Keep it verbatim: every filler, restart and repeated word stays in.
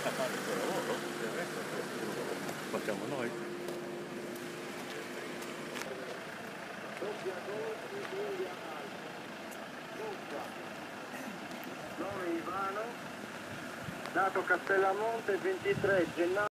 a fare il suo lavoro, il resto lo facciamo noi. Nome Ivano, dato Castellamonte, ventitré gennaio.